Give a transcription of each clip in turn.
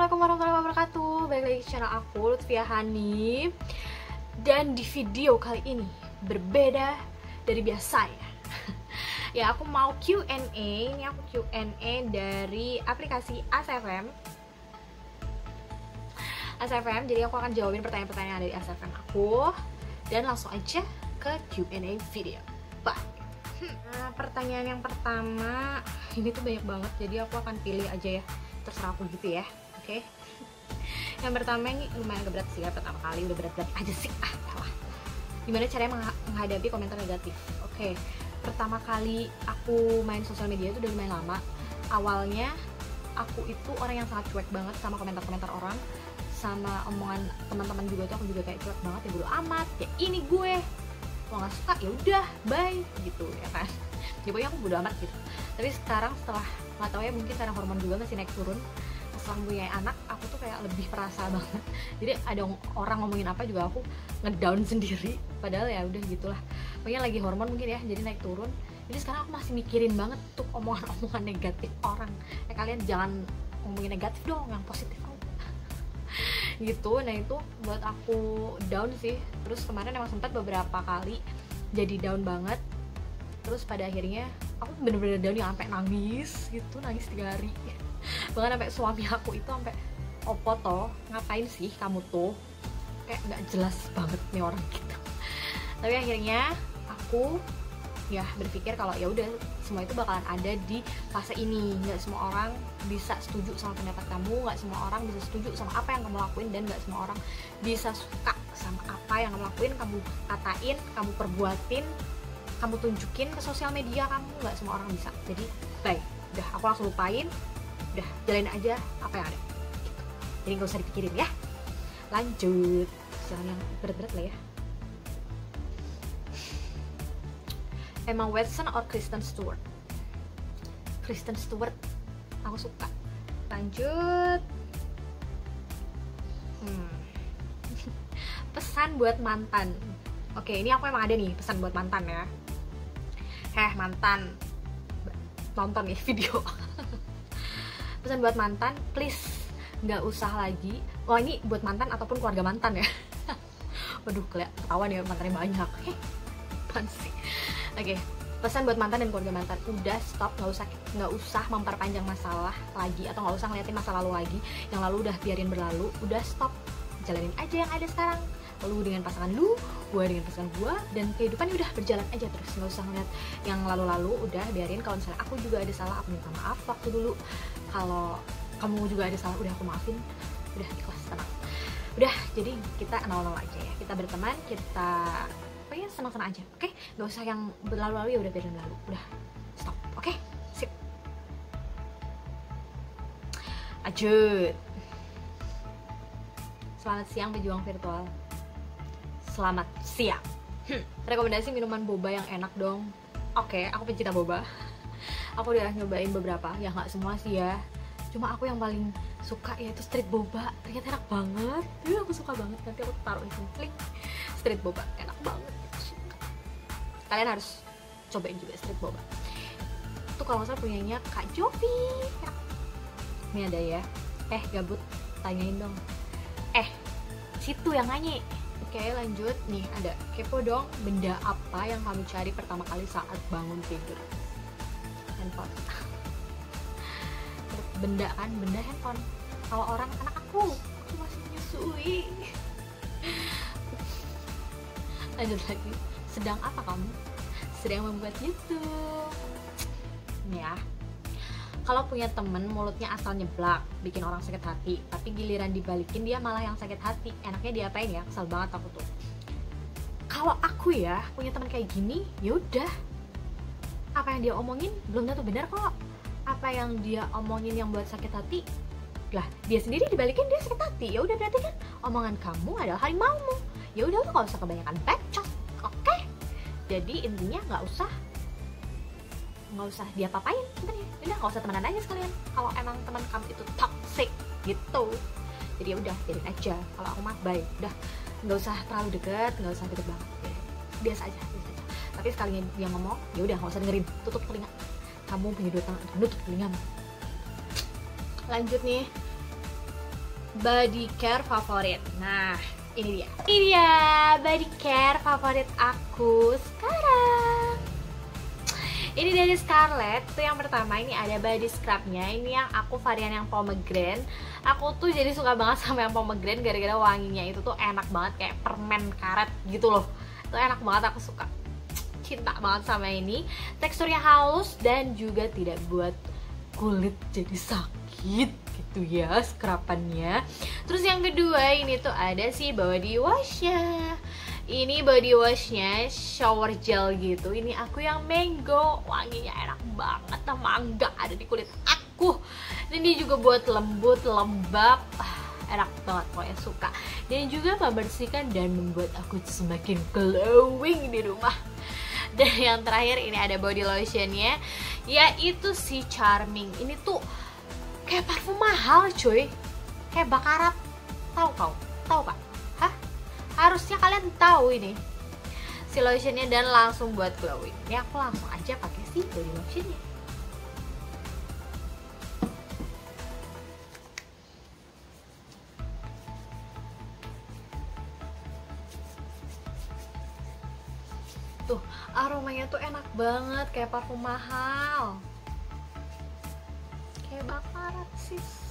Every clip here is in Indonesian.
Assalamualaikum warahmatullahi wabarakatuh. Balik lagi di channel aku, Lutfia Hani. Dan di video kali ini berbeda dari biasa ya. Ya, aku mau Q&A. Ini aku Q&A dari aplikasi ASFM. Jadi aku akan jawabin pertanyaan-pertanyaan dari ASFM aku. Dan langsung aja ke Q&A video. Bye. Nah, pertanyaan yang pertama, ini tuh banyak banget, jadi aku akan pilih aja ya, terserah aku gitu ya. Oke. Yang pertama ini lumayan berat sih ya, pertama kali udah berat-berat aja sih. Elah. Gimana caranya menghadapi komentar negatif? Oke. Pertama kali aku main sosial media itu udah lumayan lama. Awalnya aku itu orang yang sangat cuek banget sama komentar-komentar orang, sama omongan teman-teman juga tuh aku juga kayak cuek banget, ya bodo amat, ya ini gue. Kalau nggak suka ya udah bye gitu ya kan. Ya pokoknya aku bodo amat gitu. Tapi sekarang setelah nggak tahu ya, mungkin karena hormon juga masih naik turun, setelah punya anak aku tuh kayak lebih perasa banget. Jadi ada orang ngomongin apa juga aku ngedown sendiri, padahal ya udah gitulah, pokoknya lagi hormon mungkin ya, jadi naik turun. Jadi sekarang aku masih mikirin banget tuh omongan-omongan negatif orang. Kalian jangan ngomongin negatif dong, yang positif gitu. Nah itu buat aku down sih. Terus kemarin emang sempat beberapa kali jadi down banget. Terus pada akhirnya aku bener-bener down yang sampai nangis gitu, nangis 3 hari. Bahkan sampai suami aku itu sampai, opo toh ngapain sih kamu tuh, kayak nggak jelas banget nih orang gitu. Tapi akhirnya aku ya berpikir kalau ya udah, semua itu bakalan ada di fase ini. Nggak semua orang bisa setuju sama pendapat kamu, nggak semua orang bisa setuju sama apa yang kamu lakuin, dan nggak semua orang bisa suka sama apa yang kamu lakuin, kamu katain, kamu perbuatin, kamu tunjukin ke sosial media kamu. Nggak semua orang bisa. Jadi bye, udah aku langsung lupain, udah jalanin aja apa yang ada gitu. Jadi nggak usah dipikirin ya. Lanjut, jangan yang berat-berat lah ya. Emma Watson or Kristen Stewart? Kristen Stewart, aku suka. Lanjut. Pesan buat mantan. Oke, ini aku emang ada nih pesan buat mantan ya. Mantan, nonton nih video. Pesan buat mantan, please nggak usah lagi. Oh, ini buat mantan ataupun keluarga mantan ya. Waduh, ketahuan ya mantannya banyak. Apaan sih? Oke, pesan buat mantan dan keluarga mantan, udah stop, nggak usah memperpanjang masalah lagi, atau nggak usah ngeliatin masa lalu lagi. Yang lalu udah biarin berlalu, udah stop, jalanin aja yang ada sekarang. Lu dengan pasangan lu, gue dengan pasangan gue, dan kehidupan udah berjalan aja terus. Nggak usah ngeliat yang lalu-lalu, udah biarin. Kalau misalnya aku juga ada salah, aku minta maaf waktu dulu. Kalau kamu juga ada salah, udah aku maafin, udah ikhlas, tenang. Udah, jadi kita nol-nol aja ya, kita berteman, kita pokoknya senang-senang aja, oke? Gak usah yang berlalu-lalu, ya udah biarin berlalu, udah stop, oke? Sip. Lanjut. Selamat siang pejuang virtual. Selamat siang. Rekomendasi minuman boba yang enak dong. Oke, aku pencinta boba. Aku udah nyobain beberapa, ya nggak semua sih ya. Cuma aku yang paling suka yaitu street boba. Ternyata enak banget. Aku suka banget. Nanti aku taruh di sini. Street boba enak banget. Kalian harus cobain juga street boba. Itu kalau nggak salah punyanya Kak Jovi. Ini ada ya. Gabut, tanyain dong. Situ yang nanya. Oke, lanjut. Nih ada, kepo dong, benda apa yang kamu cari pertama kali saat bangun tidur? Handphone. Benda kan, benda handphone. Kalau orang, anak aku masih menyusui. Lanjut lagi. Sedang apa kamu? Sedang membuat YouTube. Nih ya. Kalau punya temen mulutnya asal nyeblak, bikin orang sakit hati, tapi giliran dibalikin dia malah yang sakit hati, enaknya diapain ya? Kesel banget aku tuh. Kalau aku ya punya teman kayak gini, yaudah, apa yang dia omongin belum tentu benar kok. Apa yang dia omongin yang buat sakit hati, lah dia sendiri dibalikin dia sakit hati. Ya udah, berarti kan omongan kamu adalah harimaumu. Ya udah, lu nggak usah kebanyakan bacot, oke? Jadi intinya nggak usah dia papain sebenarnya. Udah nggak usah temenan aja sekalian. Kalau emang teman kamu itu toxic gitu, jadi ya udah biarin aja. Kalau aku mah bye, udah nggak usah terlalu deket, nggak usah deket banget, biasa aja. Tapi sekalinya dia ngomong, ya udah nggak usah dengerin, tutup telinga. Kamu punya 2 tangan, nutup telingamu. Lanjut nih. body care favorit. Nah, ini dia body care favorit aku sekarang. Ini dari Scarlett. Tuh yang pertama, ini ada body scrubnya. Ini yang aku varian yang pomegranate. Aku tuh jadi suka banget sama yang pomegranate gara-gara wanginya itu tuh enak banget, kayak permen karet gitu loh. Itu enak banget, aku suka, cinta banget sama ini. Teksturnya halus dan juga tidak buat kulit jadi sakit gitu ya scrubannya. Terus yang kedua, ini tuh ada si body washnya. Ini body washnya shower gel gitu. Ini aku yang mango, wanginya enak banget, mangga ada di kulit aku. Ini juga buat lembut, lembab, enak banget, pokoknya suka. Dan juga membersihkan dan membuat aku semakin glowing di rumah. Dan yang terakhir, ini ada body lotionnya, yaitu si Charming. Ini tuh kayak parfum mahal cuy, kayak Bakarat. Tahu kau? Tahu Pak? Hah? Harusnya kalian tahu ini si lotionnya, dan langsung buat glowing. Ini aku langsung aja pakai si body lotionnya. Tuh, aromanya tuh enak banget, kayak parfum mahal, kayak Bakarat sis.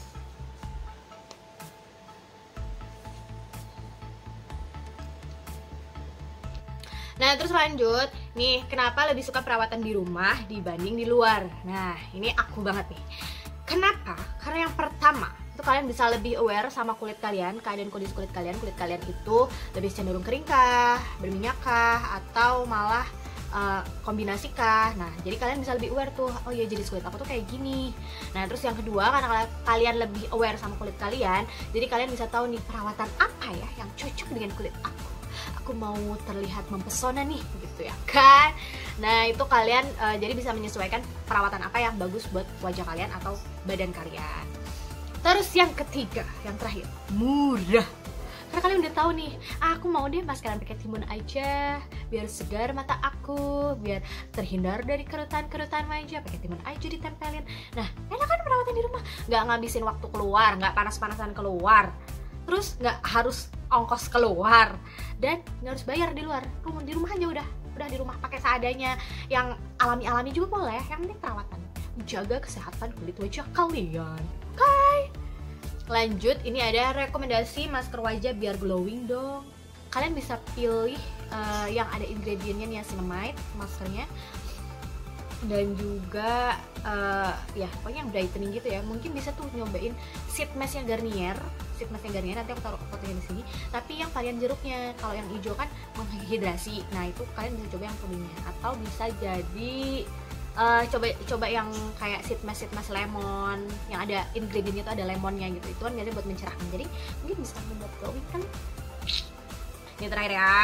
Nah, terus lanjut, nih kenapa lebih suka perawatan di rumah dibanding di luar? Nah, ini aku banget nih. Kenapa? Karena yang pertama, itu kalian bisa lebih aware sama kulit kalian, keadaan kondisi kulit kalian. Kulit kalian itu lebih cenderung kering kah, berminyak kah, atau malah kombinasi kah. Nah, jadi kalian bisa lebih aware tuh, oh iya jenis kulit aku tuh kayak gini. Nah, terus yang kedua, karena kalian lebih aware sama kulit kalian, jadi kalian bisa tahu nih perawatan apa ya yang cocok dengan kulit aku mau terlihat mempesona nih gitu ya kan. Nah, itu kalian jadi bisa menyesuaikan perawatan apa yang bagus buat wajah kalian atau badan kalian. Terus yang ketiga, yang terakhir, murah. Karena kalian udah tahu nih, aku mau deh maskeran pakai timun aja biar segar mata aku, biar terhindar dari kerutan-kerutan wajah, pakai timun aja ditempelin. Nah, enak kan perawatan di rumah, nggak ngabisin waktu keluar, nggak panas-panasan keluar, terus nggak harus ongkos keluar, dan nggak harus bayar di luar. Di rumah aja udah di rumah pakai seadanya. Yang alami-alami juga boleh, yang penting perawatan, menjaga kesehatan kulit wajah kalian. Oke, lanjut, ini ada rekomendasi masker wajah biar glowing dong. Kalian bisa pilih yang ada ingredientnya niacinamide maskernya, dan juga ya pokoknya yang brightening gitu ya. Mungkin bisa tuh nyobain sheet masknya Garnier. Nanti aku taruh fotonya di sini. Tapi yang varian jeruknya, kalau yang hijau kan menghidrasi. Nah, itu kalian bisa coba yang kuningnya, atau bisa jadi coba yang kayak sheet mask lemon, yang ada ingredientnya itu ada lemonnya gitu. Itu kan biasanya buat mencerahkan, jadi mungkin bisa membuat glowing kan. Ini terakhir ya.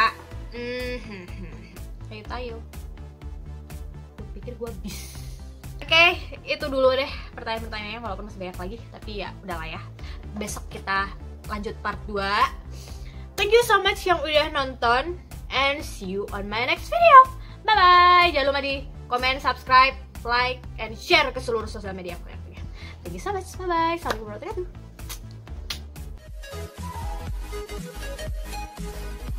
Tayo. Pikir gua bis. Oke, itu dulu deh pertanyaan-pertanyaannya, walaupun masih banyak lagi, tapi ya udahlah ya. Besok kita lanjut part 2. Thank you so much yang udah nonton, and see you on my next video. Bye bye. Jangan lupa di komen, subscribe, like, and share ke seluruh sosial media aku yang punya. Thank you so much. Bye bye. Assalamualaikum warahmatullahi wabarakatuh.